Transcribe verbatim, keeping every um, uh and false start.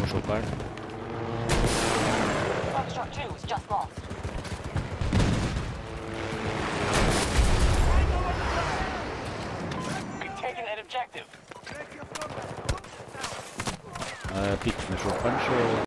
Foxtrot two was just lost. We've taken that objective. Uh, peak from the short punch.